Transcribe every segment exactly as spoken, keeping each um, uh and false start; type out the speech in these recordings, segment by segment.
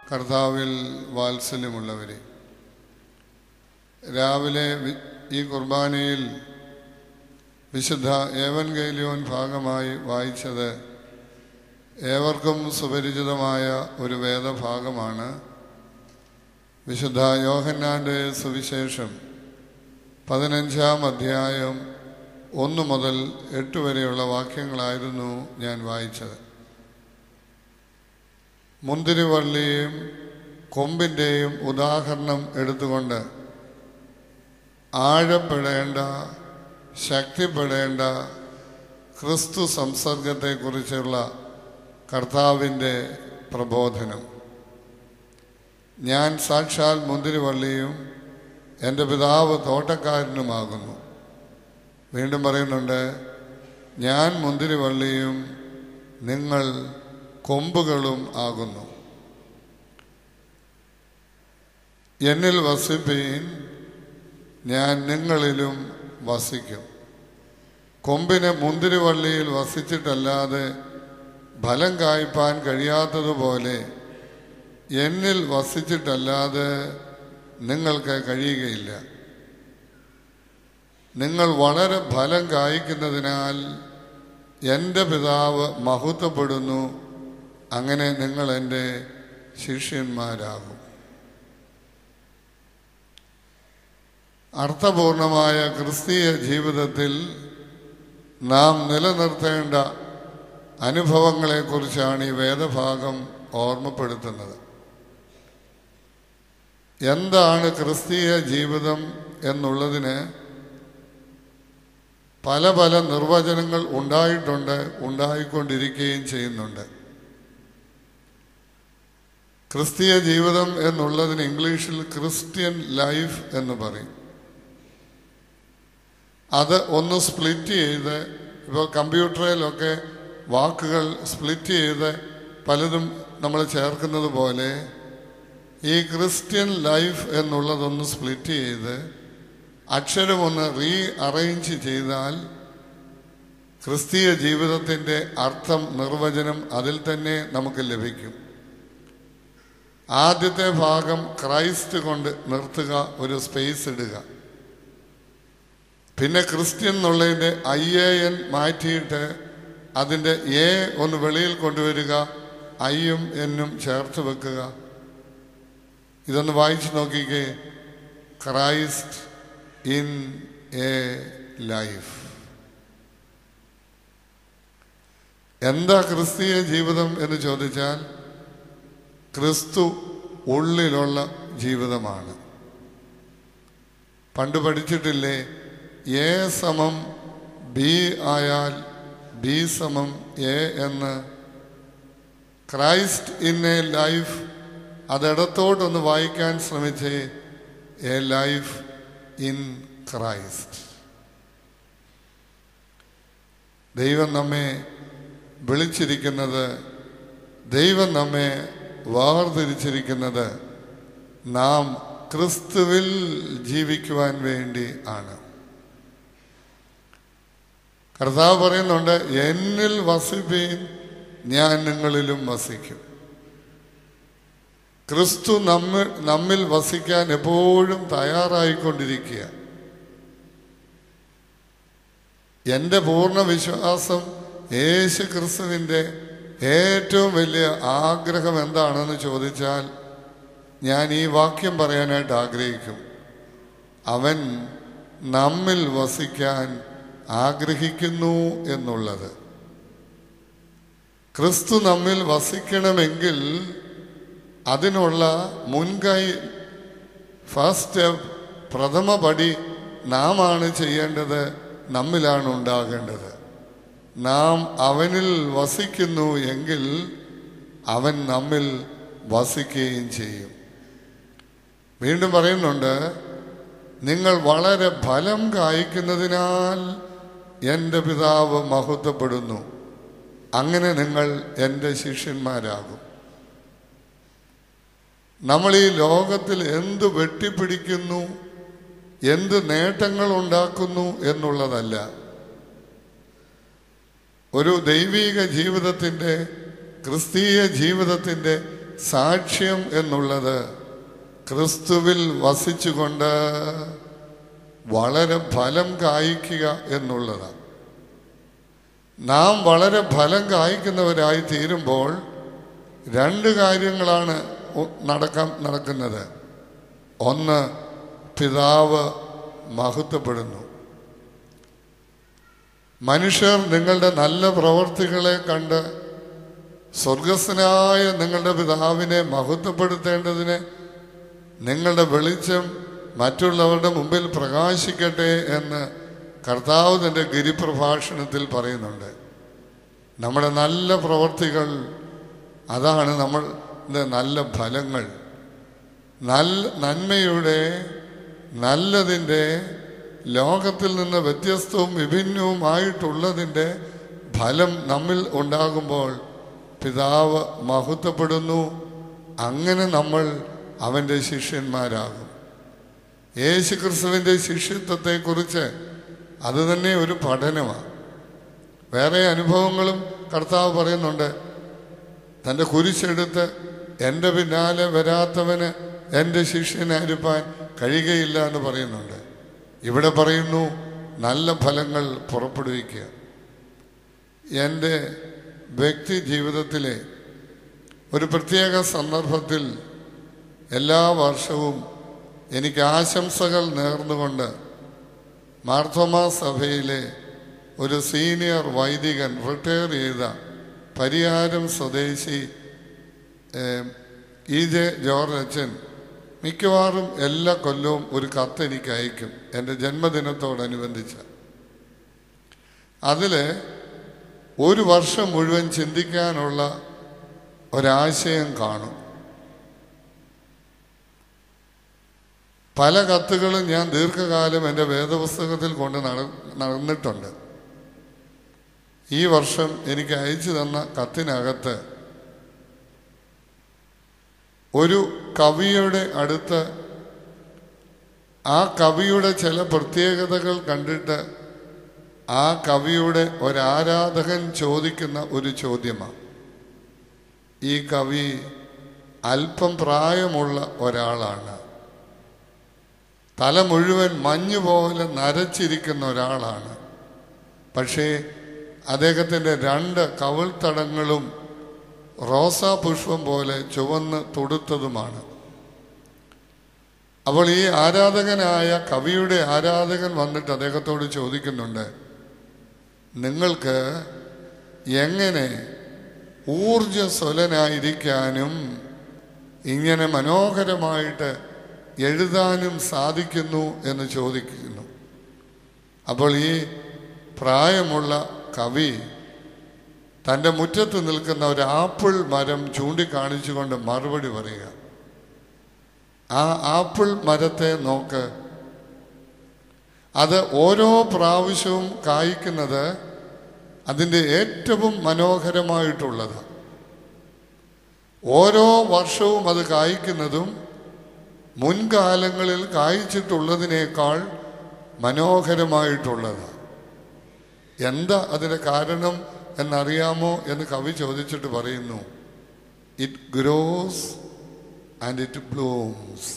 കർത്താവിൽ വാത്സല്യമുള്ളവരെ, രാവിലെ ഈ കുർബാനയിൽ വിശുദ്ധ ഏവൻഗേലിയോൻ ഭാഗമായി വായിച്ചത് ഏവർക്കും സുപരിചിതമായ ഒരു വേദഭാഗമാണ്. വിശുദ്ധ യോഹന്നാൻ്റെ സുവിശേഷം പതിനഞ്ചാം അധ്യായം ഒന്ന് മുതൽ എട്ട് വരെയുള്ള വാക്യങ്ങളായിരുന്നു ഞാൻ വായിച്ചത്. മുന്തിരിവള്ളിയും കൊമ്പിൻ്റെയും ഉദാഹരണം എടുത്തുകൊണ്ട് ആഴപ്പെടേണ്ട, ശക്തിപ്പെടേണ്ട ക്രിസ്തു സംസർഗത്തെക്കുറിച്ചുള്ള കർത്താവിൻ്റെ പ്രബോധനം. ഞാൻ സാക്ഷാൽ മുന്തിരിവള്ളിയും എൻ്റെ പിതാവ് തോട്ടക്കാരനുമാകുന്നു. വീണ്ടും പറയുന്നുണ്ട്, ഞാൻ മുന്തിരിവള്ളിയും നിങ്ങൾ കൊമ്പുകളും ആകുന്നു. എന്നിൽ വസിപ്പീൻ, ഞാൻ നിങ്ങളിലും വസിക്കും. കൊമ്പിന് മുന്തിരിവള്ളിയിൽ വസിച്ചിട്ടല്ലാതെ ഫലം കായ്പാൻ കഴിയാത്തതുപോലെ എന്നിൽ വസിച്ചിട്ടല്ലാതെ നിങ്ങൾക്ക് കഴിയുകയില്ല. നിങ്ങൾ വളരെ ഫലം കായ്ക്കുന്നതിനാൽ എൻ്റെ പിതാവ് മഹത്വപ്പെടുന്നു. അങ്ങനെ നിങ്ങൾ എൻ്റെ ശിഷ്യന്മാരാകും. അർത്ഥപൂർണമായ ക്രിസ്തീയ ജീവിതത്തിൽ നാം നിലനിർത്തേണ്ട അനുഭവങ്ങളെക്കുറിച്ചാണ് ഈ വേദഭാഗം ഓർമ്മപ്പെടുത്തുന്നത്. എന്താണ് ക്രിസ്തീയ ജീവിതം എന്നുള്ളതിന് പല പല നിർവചനങ്ങൾ ഉണ്ടായിട്ടുണ്ട്, ഉണ്ടായിക്കൊണ്ടിരിക്കുകയും ചെയ്യുന്നുണ്ട്. ക്രിസ്തീയ ജീവിതം എന്നുള്ളതിന് ഇംഗ്ലീഷിൽ ക്രിസ്ത്യൻ ലൈഫ് എന്ന് പറയും. അത് ഒന്ന് സ്പ്ലിറ്റ് ചെയ്ത്, ഇപ്പോൾ കമ്പ്യൂട്ടറിലൊക്കെ വാക്കുകൾ സ്പ്ലിറ്റ് ചെയ്ത് പലതും നമ്മൾ ചേർക്കുന്നത് പോലെ ഈ ക്രിസ്ത്യൻ ലൈഫ് എന്നുള്ളതൊന്ന് സ്പ്ലിറ്റ് ചെയ്ത് അക്ഷരമൊന്ന് റീ അറേഞ്ച് ചെയ്താൽ ക്രിസ്തീയ ജീവിതത്തിൻ്റെ അർത്ഥം, നിർവചനം അതിൽ തന്നെ നമുക്ക് ലഭിക്കും. ആദ്യത്തെ ഭാഗം ക്രൈസ്റ്റ് കൊണ്ട് നിർത്തുക, ഒരു സ്പേസ് ഇടുക. പിന്നെ ക്രിസ്ത്യൻ എന്നുള്ളതിൻ്റെ ഐ എ എൻ മാറ്റിയിട്ട് അതിൻ്റെ എ ഒന്ന് വെളിയിൽ കൊണ്ടുവരിക, ഐയും എന്നും ചേർത്ത് വെക്കുക. ഇതൊന്ന് വായിച്ചു നോക്കിക്കേ. Christ in a life. എന്താ ക്രിസ്തീയ ജീവിതം എന്ന് ചോദിച്ചാൽ ക്രിസ്തു ഉള്ളിലുള്ള ജീവിതമാണ്. പണ്ട് പഠിച്ചിട്ടില്ലേ, എ സമം ബി ആയാൽ ബി സമം എ എന്ന്. ക്രൈസ്റ്റ് ഇൻ എ ലൈഫ്, അതിടത്തോട്ടൊന്ന് വായിക്കാൻ ശ്രമിച്ചേ. A life in Christ. ദൈവം നമ്മെ വിളിച്ചിരിക്കുന്നത്, ദൈവം നമ്മെ വേർതിരിച്ചിരിക്കുന്നത് നാം ക്രിസ്തുവിൽ ജീവിക്കുവാൻ വേണ്ടി ആണ്. കർത്താവ് പറയുന്നുണ്ട്, എന്നിൽ വസിപ്പീൻ, ഞാൻ നിങ്ങളിലും വസിക്കും. ക്രിസ്തു നമ്മ നമ്മിൽ വസിക്കാൻ എപ്പോഴും തയ്യാറായിക്കൊണ്ടിരിക്കുക. എൻ്റെ പൂർണ്ണ വിശ്വാസം യേശു ക്രിസ്തുവിൻ്റെ ഏറ്റവും വലിയ ആഗ്രഹം എന്താണെന്ന് ചോദിച്ചാൽ ഞാൻ ഈ വാക്യം പറയാനായിട്ട് ആഗ്രഹിക്കും. അവൻ നമ്മിൽ വസിക്കാൻ ആഗ്രഹിക്കുന്നു എന്നുള്ളത്. ക്രിസ്തു നമ്മിൽ വസിക്കണമെങ്കിൽ അതിനുള്ള മുൻകൈ, ഫസ്റ്റ് സ്റ്റെപ്പ്, പ്രഥമ പടി നാം ആണ് ചെയ്യേണ്ടത്, നമ്മിലാണ് ഉണ്ടാകേണ്ടത്. നാം അവനിൽ വസിക്കുന്നു എങ്കിൽ അവൻ നമ്മിൽ വസിക്കുകയും ചെയ്യും. വീണ്ടും പറയുന്നുണ്ട്, നിങ്ങൾ വളരെ ഫലം കായ്ക്കുന്നതിനാൽ എൻ്റെ പിതാവ് മഹത്വപ്പെടുന്നു. അങ്ങനെ നിങ്ങൾ എൻ്റെ ശിഷ്യന്മാരാകും. നമ്മൾ ഈ ലോകത്തിൽ എന്ത് വെട്ടിപ്പിടിക്കുന്നു, എന്ത് നേട്ടങ്ങൾ ഉണ്ടാക്കുന്നു എന്നുള്ളതല്ല. ഒരു ദൈവിക ജീവിതത്തിൻ്റെ, ക്രിസ്തീയ ജീവിതത്തിൻ്റെ സാക്ഷ്യം എന്നുള്ളത് ക്രിസ്തുവിൽ വസിച്ചുകൊണ്ട് വളരെ ഫലം കായ്ക്കുക എന്നുള്ളതാണ്. നാം വളരെ ഫലം കായ്ക്കുന്നവരായി തീരുമ്പോൾ രണ്ട് കാര്യങ്ങളാണ് നടക്കാൻ നടക്കുന്നത്. ഒന്ന്, പിതാവ് മഹത്വപ്പെടുന്നു. മനുഷ്യർ നിങ്ങളുടെ നല്ല പ്രവർത്തികളെ കണ്ട് സ്വർഗസ്ഥനായ നിങ്ങളുടെ പിതാവിനെ മഹത്വപ്പെടുത്തേണ്ടതിന് നിങ്ങളുടെ വെളിച്ചം മറ്റുള്ളവരുടെ മുമ്പിൽ പ്രകാശിക്കട്ടെ എന്ന് കർത്താവ് തൻ്റെ ഗിരിപ്രഭാഷണത്തിൽ പറയുന്നുണ്ട്. നമ്മുടെ നല്ല പ്രവർത്തികൾ, അതാണ് നമ്മളുടെ നല്ല ഫലങ്ങൾ. നല്ല നന്മയുടെ, നല്ലതിൻ്റെ, ലോകത്തിൽ നിന്ന് വ്യത്യസ്തവും വിഭിന്നവുമായിട്ടുള്ളതിൻ്റെ ഫലം നമ്മിൽ ഉണ്ടാകുമ്പോൾ പിതാവ് മഹത്വപ്പെടുന്നു. അങ്ങനെ നമ്മൾ അവൻ്റെ ശിഷ്യന്മാരാകും. യേശു ക്രിസ്തുവിൻ്റെ ശിഷ്യത്വത്തെക്കുറിച്ച് അത് തന്നെ ഒരു പഠനമാണ്. വേറെ അനുഭവങ്ങളും കർത്താവ് പറയുന്നുണ്ട്. തൻ്റെ കുരിശെടുത്ത് എൻ്റെ പിന്നാലെ വരാത്തവന് എൻ്റെ ശിഷ്യനായിരിക്കാൻ കഴിയുകയില്ല എന്ന് പറയുന്നുണ്ട്. ഇവിടെ പറയുന്നു നല്ല ഫലങ്ങൾ പുറപ്പെടുവിക്കുക. എൻ്റെ വ്യക്തി ജീവിതത്തിലെ ഒരു പ്രത്യേക സന്ദർഭത്തിൽ എല്ലാ വർഷവും എനിക്ക് ആശംസകൾ നേർന്നുകൊണ്ട് മാർത്തോമാ സഭയിലെ ഒരു സീനിയർ വൈദികൻ, റിട്ടയർ ചെയ്ത പരിയാരം സ്വദേശി ഇ ജെ ജോർജ് അച്ഛൻ മിക്കവാറും എല്ലാ കൊല്ലവും ഒരു കത്ത് എനിക്ക് അയക്കും, എൻ്റെ ജന്മദിനത്തോടനുബന്ധിച്ച്. അതിൽ ഒരു വർഷം മുഴുവൻ ചിന്തിക്കാനുള്ള ഒരാശയം കാണും. പല കത്തുകളും ഞാൻ ദീർഘകാലം എൻ്റെ വേദപുസ്തകത്തിൽ കൊണ്ട് നട നടന്നിട്ടുണ്ട്. ഈ വർഷം എനിക്ക് അയച്ചു തന്ന കത്തിനകത്ത് ഒരു കവിയുടെ അടുത്ത് ആ കവിയുടെ ചില പ്രത്യേകതകൾ കണ്ടിട്ട് ആ കവിയുടെ ഒരാരാധകൻ ചോദിക്കുന്ന ഒരു ചോദ്യമാണ്. ഈ കവി അല്പം പ്രായമുള്ള ഒരാളാണ്, തല മുഴുവൻ മഞ്ഞുപോലെ നരച്ചിരിക്കുന്ന ഒരാളാണ്. പക്ഷേ അദ്ദേഹത്തിൻ്റെ രണ്ട് കവിൾത്തടങ്ങളും റോസാ പുഷ്പം പോലെ ചുവന്ന് തൊടുത്തതുമാണ്. അപ്പോൾ ഈ ആരാധകനായ കവിയുടെ ആരാധകൻ വന്നിട്ട് അദ്ദേഹത്തോട് ചോദിക്കുന്നുണ്ട്, നിങ്ങൾക്ക് എങ്ങനെ ഊർജ്ജസ്വലനായിരിക്കാനും ഇങ്ങനെ മനോഹരമായിട്ട് എഴുതാനും സാധിക്കുന്നു എന്ന് ചോദിക്കുന്നു. അപ്പോൾ ഈ പ്രായമുള്ള കവി തൻ്റെ മുറ്റത്ത് നിൽക്കുന്ന ഒരു ആപ്പിൾ മരം ചൂണ്ടിക്കാണിച്ചുകൊണ്ട് മറുപടി പറയുക. ആ ആപ്പിൾ മരത്തെ നോക്ക്, അത് ഓരോ പ്രാവശ്യവും കായ്ക്കുന്നത് അതിൻ്റെ ഏറ്റവും മനോഹരമായിട്ടുള്ളത്. ഓരോ വർഷവും അത് കായ്ക്കുന്നതും മുൻകാലങ്ങളിൽ കായ്ച്ചിട്ടുള്ളതിനേക്കാൾ മനോഹരമായിട്ടുള്ളത്. എന്താ അതിൻ്റെ കാരണം എന്നറിയാമോ എന്ന് കവി ചോദിച്ചിട്ട് പറയുന്നു, it grows and it blooms.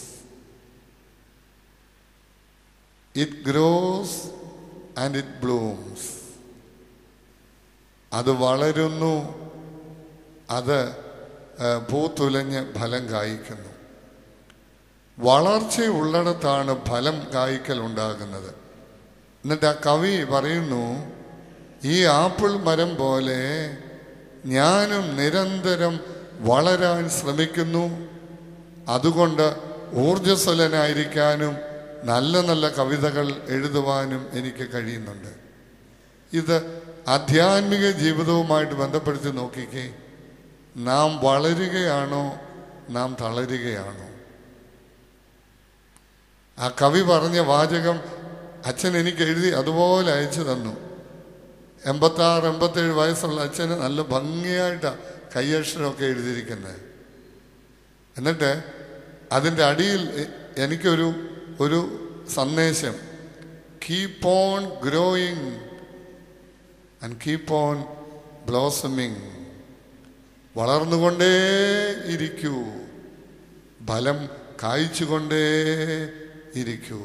It grows and it blooms. അത് വളരുന്നു, അത് പൂത്തുലഞ്ഞ് ഫലം കായ്ക്കുന്നു. വളർച്ചയുള്ളിടത്താണ് ഫലം കായ്ക്കൽ ഉണ്ടാകുന്നത്. എന്നിട്ട് ആ കവി പറയുന്നു, ഈ ആപ്പിൾ മരം പോലെ ഞാനും നിരന്തരം വളരാൻ ശ്രമിക്കുന്നു. അതുകൊണ്ട് ഊർജ്ജസ്വലനായിരിക്കാനും നല്ല നല്ല കവിതകൾ എഴുതുവാനും എനിക്ക് കഴിയുന്നുണ്ട്. ഇത് ആധ്യാത്മിക ജീവിതവുമായിട്ട് ബന്ധപ്പെടുത്തി നോക്കിക്കേ. നാം വളരുകയാണോ നാം തളരുകയാണോ? ആ കവി പറഞ്ഞ വാചകം അച്ഛൻ എനിക്ക് എഴുതി അതുപോലെ അയച്ചു തന്നു. എൺപത്താറ് എൺപത്തേഴ് വയസ്സുള്ള അച്ഛന് നല്ല ഭംഗിയായിട്ടാണ് കയ്യക്ഷരമൊക്കെ എഴുതിയിരിക്കുന്നത്. എന്നിട്ട് അതിൻ്റെ അടിയിൽ എനിക്കൊരു ഒരു സന്ദേശം, keep on growing and keep on blossoming. വളർന്നുകൊണ്ടേ ഇരിക്കൂ, ഫലം കായ്ച്ചുകൊണ്ടേ ഇരിക്കൂ.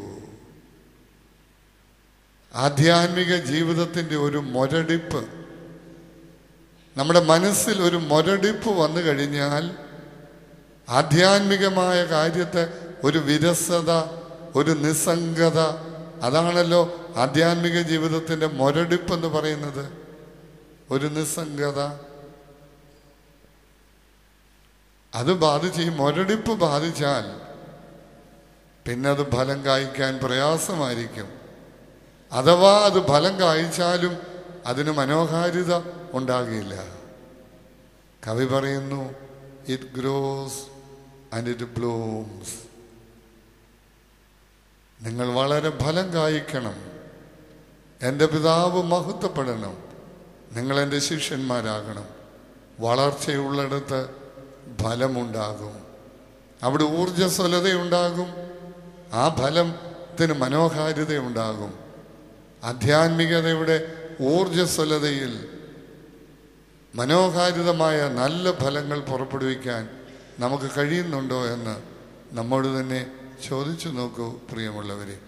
ആധ്യാത്മിക ജീവിതത്തിൻ്റെ ഒരു മുരടിപ്പ്, നമ്മുടെ മനസ്സിൽ ഒരു മുരടിപ്പ് വന്നു കഴിഞ്ഞാൽ ആധ്യാത്മികമായ കാര്യത്തെ ഒരു വിരസത, ഒരു നിസ്സംഗത, അതാണല്ലോ ആധ്യാത്മിക ജീവിതത്തിൻ്റെ മുരടിപ്പ് എന്ന് പറയുന്നത്. ഒരു നിസ്സംഗത അത് ബാധിച്ച്, ഈ മുരടിപ്പ് ബാധിച്ചാൽ പിന്നെ അത് ഫലം കായ്ക്കാൻ പ്രയാസമായിരിക്കും. അഥവാ അത് ഫലം കായ്ച്ചാലും അതിന് മനോഹാരിത ഉണ്ടാകില്ല. കവി പറയുന്നു, it grows and it blooms. നിങ്ങൾ വളരെ ഫലം കായ്ക്കണം, എൻ്റെ പിതാവ് മഹത്വപ്പെടണം, നിങ്ങൾ എൻ്റെ ശിഷ്യന്മാരാകണം. വളർച്ചയുള്ളിടത്ത് ഫലമുണ്ടാകും, അവിടെ ഊർജ്ജസ്വലതയുണ്ടാകും, ആ ഫലത്തിന് മനോഹാരിതയുണ്ടാകും. ആധ്യാത്മികതയുടെ ഊർജ്ജസ്വലതയിൽ മനോഹാരിതമായ നല്ല ഫലങ്ങൾ പുറപ്പെടുവിക്കാൻ നമുക്ക് കഴിയുന്നുണ്ടോ എന്ന് നമ്മോട് തന്നെ ചോദിച്ചു നോക്കൂ പ്രിയമുള്ളവരെ.